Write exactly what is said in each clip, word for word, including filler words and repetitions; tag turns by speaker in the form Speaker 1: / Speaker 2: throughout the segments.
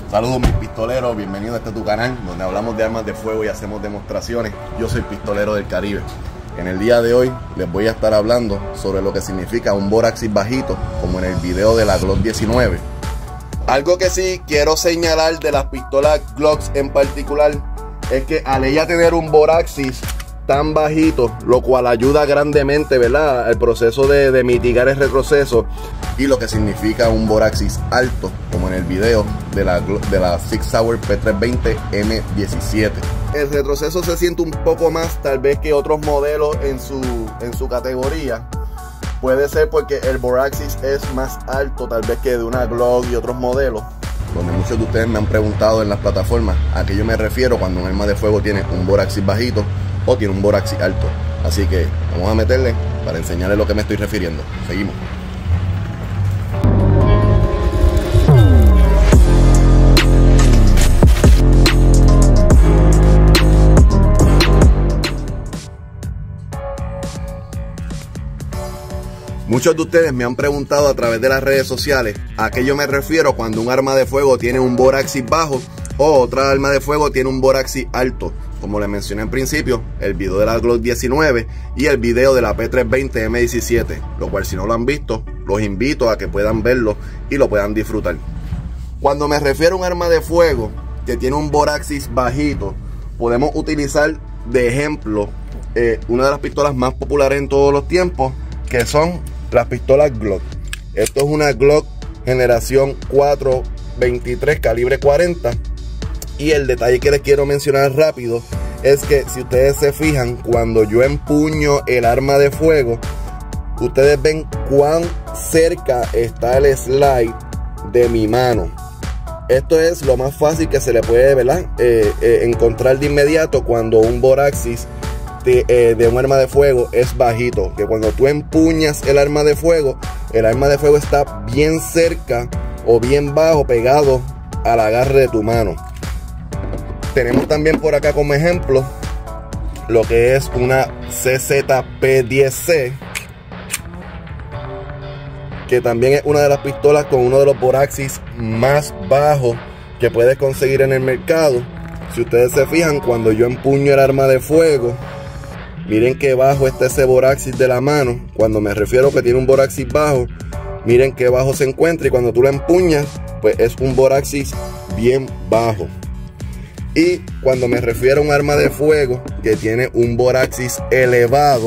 Speaker 1: Saludos mis pistoleros, bienvenidos a este tu canal donde hablamos de armas de fuego y hacemos demostraciones. Yo soy Pistolero del Caribe. En el día de hoy les voy a estar hablando sobre lo que significa un boraxis bajito, como en el video de la Glock diecinueve. Algo que sí quiero señalar de las pistolas Glocks en particular es que al ella tener un boraxis tan bajito, lo cual ayuda grandemente, ¿verdad?, al proceso de, de mitigar el retroceso, y lo que significa un boraxis alto, como en el video de la, de la Sig Sauer P trescientos veinte M diecisiete. El retroceso se siente un poco más tal vez que otros modelos en su, en su categoría. Puede ser porque el boraxis es más alto tal vez que de una Glock y otros modelos, donde muchos de ustedes me han preguntado en las plataformas a qué yo me refiero cuando un arma de fuego tiene un boraxis bajito o tiene un boraxis alto. Así que vamos a meterle para enseñarles lo que me estoy refiriendo. Seguimos. Muchos de ustedes me han preguntado a través de las redes sociales a qué yo me refiero cuando un arma de fuego tiene un boraxis bajo o otra arma de fuego tiene un boraxis alto. Como les mencioné en principio, el video de la Glock diecinueve y el video de la P trescientos veinte M diecisiete, lo cual si no lo han visto, los invito a que puedan verlo y lo puedan disfrutar. Cuando me refiero a un arma de fuego que tiene un boraxis bajito, podemos utilizar de ejemplo eh, una de las pistolas más populares en todos los tiempos, que son las pistolas Glock. Esto es una Glock generación cuatro veintitrés calibre cuarenta. Y el detalle que les quiero mencionar rápido es que si ustedes se fijan, cuando yo empuño el arma de fuego, ustedes ven cuán cerca está el slide de mi mano. Esto es lo más fácil que se le puede, ¿verdad?, eh, eh, encontrar de inmediato cuando un boraxis de, eh, de un arma de fuego es bajito. Que cuando tú empuñas el arma de fuego, el arma de fuego está bien cerca o bien bajo, pegado al agarre de tu mano. Tenemos también por acá como ejemplo lo que es una C Z P diez C, que también es una de las pistolas con uno de los boraxis más bajos que puedes conseguir en el mercado. Si ustedes se fijan, cuando yo empuño el arma de fuego, miren qué bajo está ese boraxis de la mano. Cuando me refiero que tiene un boraxis bajo, miren qué bajo se encuentra, y cuando tú la empuñas, pues es un boraxis bien bajo. Y cuando me refiero a un arma de fuego que tiene un boraxis elevado,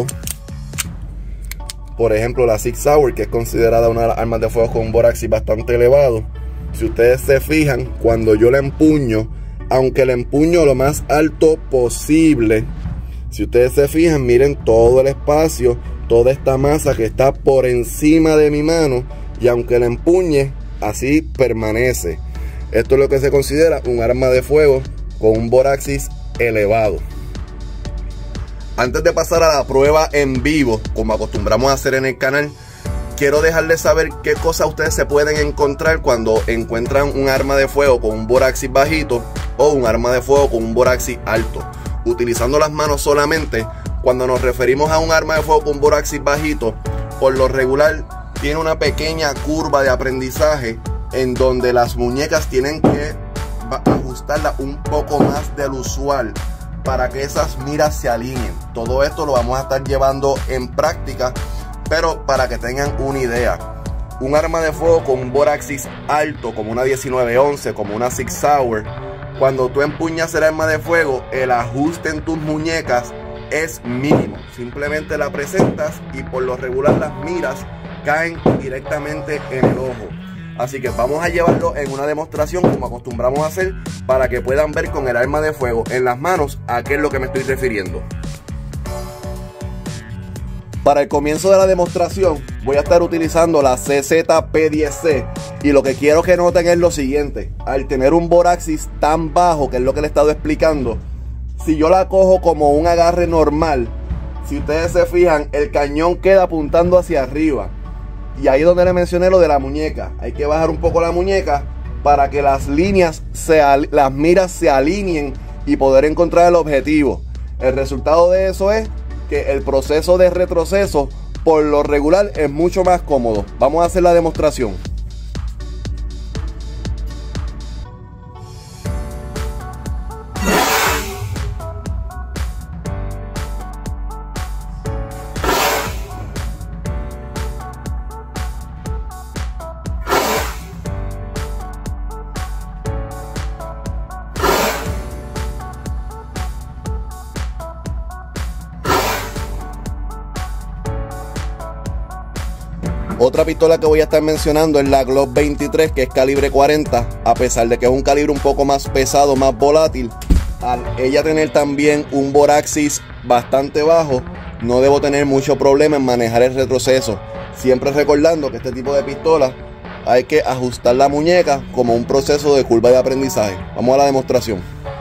Speaker 1: por ejemplo la Sig Sauer, que es considerada una de las armas de fuego con un boraxis bastante elevado, si ustedes se fijan, cuando yo la empuño, aunque la empuño lo más alto posible, si ustedes se fijan, miren todo el espacio, toda esta masa que está por encima de mi mano, y aunque la empuñe, así permanece. Esto es lo que se considera un arma de fuego con un boraxis elevado. Antes de pasar a la prueba en vivo, como acostumbramos a hacer en el canal, quiero dejarles saber qué cosas ustedes se pueden encontrar cuando encuentran un arma de fuego con un boraxis bajito o un arma de fuego con un boraxis alto. Utilizando las manos solamente, cuando nos referimos a un arma de fuego con un boraxis bajito, por lo regular tiene una pequeña curva de aprendizaje en donde las muñecas tienen que ajustarla un poco más del usual para que esas miras se alineen. Todo esto lo vamos a estar llevando en práctica, pero para que tengan una idea, un arma de fuego con un boraxis alto como una diecinueve once, como una Sig Sauer, cuando tú empuñas el arma de fuego, el ajuste en tus muñecas es mínimo. Simplemente la presentas y por lo regular las miras caen directamente en el ojo. Así que vamos a llevarlo en una demostración como acostumbramos a hacer, para que puedan ver con el arma de fuego en las manos a qué es lo que me estoy refiriendo. Para el comienzo de la demostración voy a estar utilizando la C Z P diez C, y lo que quiero que noten es lo siguiente: al tener un boraxis tan bajo, que es lo que le he estado explicando, si yo la cojo como un agarre normal, si ustedes se fijan, el cañón queda apuntando hacia arriba. Y ahí donde le mencioné lo de la muñeca, hay que bajar un poco la muñeca para que las líneas, se, las miras se alineen y poder encontrar el objetivo. El resultado de eso es que el proceso de retroceso por lo regular es mucho más cómodo. Vamos a hacer la demostración. Otra pistola que voy a estar mencionando es la Glock veintitrés, que es calibre cuarenta. A pesar de que es un calibre un poco más pesado, más volátil, al ella tener también un boraxis bastante bajo, no debo tener mucho problema en manejar el retroceso. Siempre recordando que este tipo de pistola hay que ajustar la muñeca como un proceso de curva de aprendizaje. Vamos a la demostración.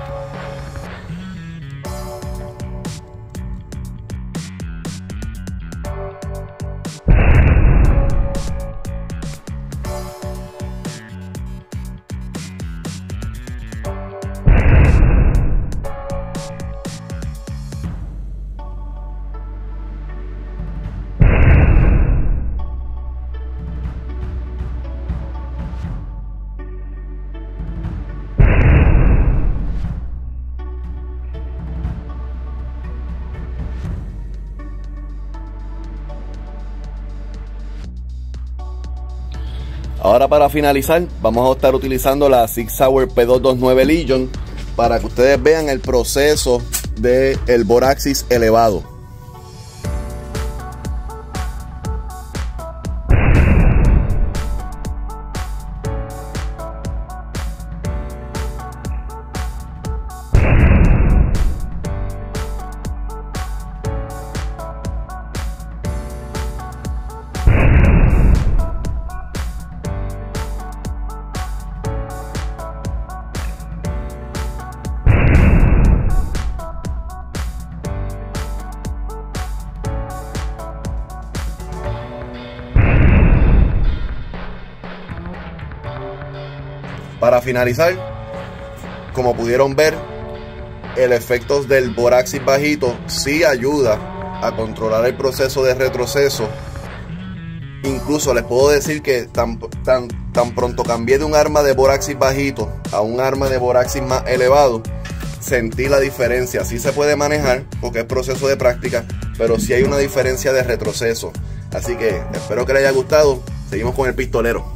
Speaker 1: Ahora, para finalizar, vamos a estar utilizando la Sig Sauer P doscientos veintinueve Legion para que ustedes vean el proceso del boraxis elevado. Para finalizar, como pudieron ver, el efecto del boraxis bajito sí ayuda a controlar el proceso de retroceso. Incluso les puedo decir que tan, tan, tan pronto cambié de un arma de boraxis bajito a un arma de boraxis más elevado, sentí la diferencia. Sí se puede manejar porque es proceso de práctica, pero sí hay una diferencia de retroceso. Así que espero que les haya gustado. Seguimos con el pistolero.